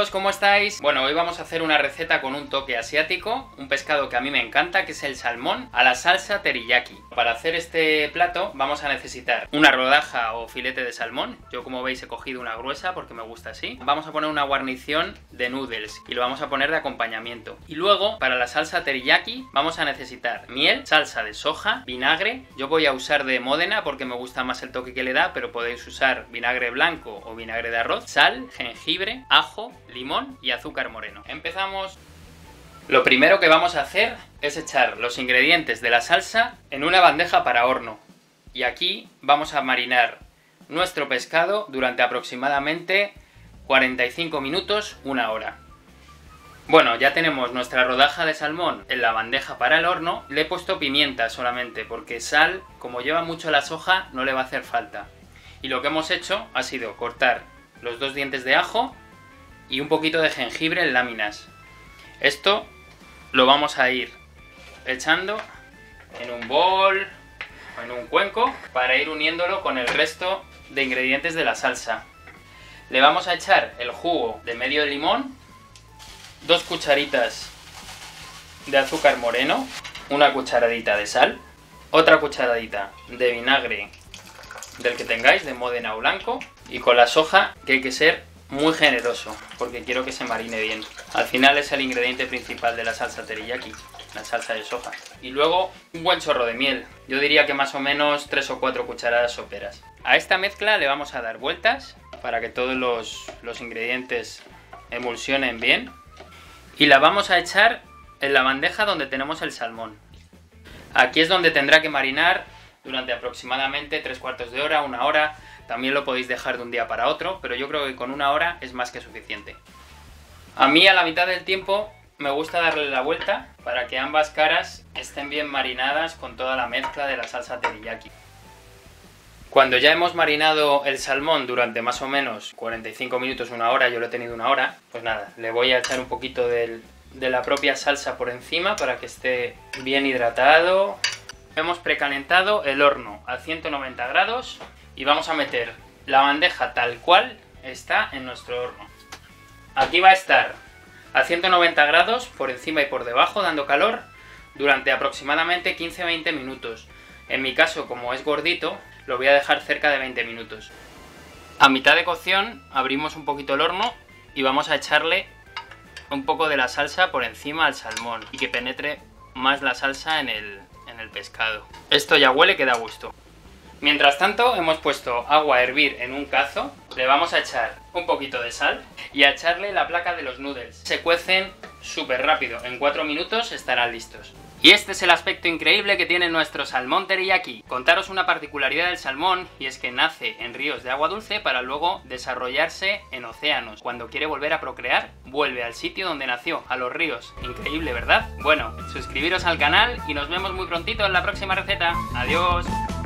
amigos, ¿cómo estáis? Bueno, hoy vamos a hacer una receta con un toque asiático, un pescado que a mí me encanta, que es el salmón a la salsa teriyaki. Para hacer este plato vamos a necesitar una rodaja o filete de salmón. Yo, como veis, he cogido una gruesa porque me gusta así. Vamos a poner una guarnición de noodles y lo vamos a poner de acompañamiento. Y luego, para la salsa teriyaki, vamos a necesitar miel, salsa de soja, vinagre. Yo voy a usar de Módena porque me gusta más el toque que le da, pero podéis usar vinagre blanco o vinagre de arroz, sal, jengibre, ajo, limón y azúcar moreno. Empezamos. Lo primero que vamos a hacer es echar los ingredientes de la salsa en una bandeja para horno. Y aquí vamos a marinar nuestro pescado durante aproximadamente 45 minutos, una hora. Bueno, ya tenemos nuestra rodaja de salmón en la bandeja para el horno. Le he puesto pimienta solamente porque sal, como lleva mucho la soja, no le va a hacer falta. Y lo que hemos hecho ha sido cortar los 2 dientes de ajo y un poquito de jengibre en láminas. Esto lo vamos a ir echando en un bol o en un cuenco para ir uniéndolo con el resto de ingredientes de la salsa. Le vamos a echar el jugo de medio limón, 2 cucharitas de azúcar moreno, una cucharadita de sal, otra cucharadita de vinagre del que tengáis, de Módena o blanco, y con la soja, que hay que ser muy generoso porque quiero que se marine bien. Al final es el ingrediente principal de la salsa teriyaki, la salsa de soja. Y luego un buen chorro de miel, yo diría que más o menos 3 o 4 cucharadas soperas. A esta mezcla le vamos a dar vueltas para que todos los ingredientes emulsionen bien. Y la vamos a echar en la bandeja donde tenemos el salmón. Aquí es donde tendrá que marinar durante aproximadamente 3/4 de hora, 1 hora. También lo podéis dejar de un día para otro, pero yo creo que con 1 hora es más que suficiente. A mí, a la mitad del tiempo, me gusta darle la vuelta para que ambas caras estén bien marinadas con toda la mezcla de la salsa teriyaki. Cuando ya hemos marinado el salmón durante más o menos 45 minutos, 1 hora, yo lo he tenido 1 hora, pues nada, le voy a echar un poquito de la propia salsa por encima para que esté bien hidratado. Hemos precalentado el horno a 190 grados y vamos a meter la bandeja tal cual está en nuestro horno. Aquí va a estar a 190 grados por encima y por debajo, dando calor durante aproximadamente 15-20 minutos. En mi caso, como es gordito, lo voy a dejar cerca de 20 minutos. A mitad de cocción abrimos un poquito el horno y vamos a echarle un poco de la salsa por encima al salmón y que penetre más la salsa en el pescado. Esto ya huele que da gusto. Mientras tanto, hemos puesto agua a hervir en un cazo, le vamos a echar un poquito de sal y a echarle la placa de los noodles. Se cuecen súper rápido, en 4 minutos estarán listos. Y este es el aspecto increíble que tiene nuestro salmón teriyaki. Contaros una particularidad del salmón, y es que nace en ríos de agua dulce para luego desarrollarse en océanos. Cuando quiere volver a procrear, vuelve al sitio donde nació, a los ríos. Increíble, ¿verdad? Bueno, suscribiros al canal y nos vemos muy prontito en la próxima receta. ¡Adiós!